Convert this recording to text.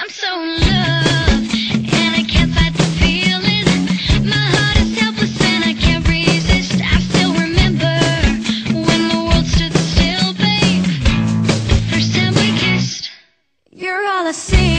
I'm so in love, and I can't fight the feeling. My heart is helpless and I can't resist. I still remember when the world stood still, babe. First time we kissed. You're all I see.